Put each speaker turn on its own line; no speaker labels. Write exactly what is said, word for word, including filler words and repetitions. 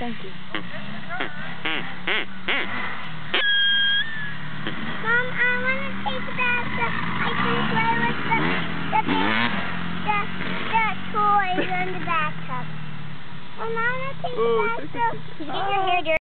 Thank you.
Mom, I want to take back the, I can play with the, the, the, the toys in the bathtub. Mom, I want to take
Oh,
back the, get your hair dirty.